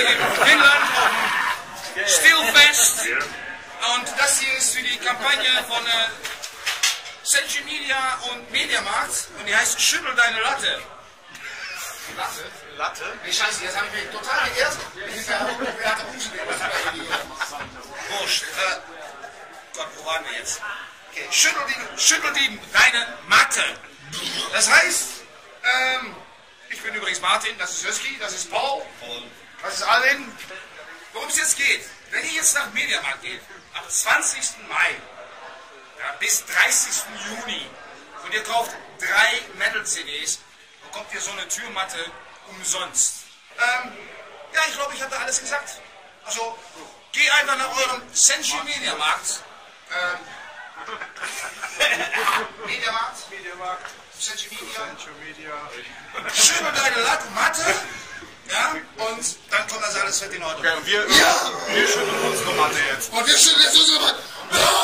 in Finnland auf dem Stillfest. Und das hier ist für die Kampagne von Century Media und Mediamarkt. Und die heißt Schüttel deine Latte. Latte? Latte? Nee, scheiße, jetzt habe ich mich total geirrt. Das ist ja wurscht. Gott, wo waren wir jetzt? Okay. Schüttel deine Matte. Das heißt, ich bin übrigens Martin, das ist Husky, das ist Paul, das ist Alvin. Worum es jetzt geht, wenn ihr jetzt nach Mediamarkt geht, am 20. Mai ja, bis 30. Juni und ihr kauft 3 Metal-CDs, bekommt ihr so eine Türmatte umsonst. Ja, ich glaube, ich habe da alles gesagt. Also, geh einfach nach eurem Century Mediamarkt. Mediamarkt. Century Media. Schüttel deine Matte. Ja, und dann kommt das alles in Ordnung. Okay, und wir schütteln unsere Matte jetzt. Und wir schütteln jetzt unsere Matte.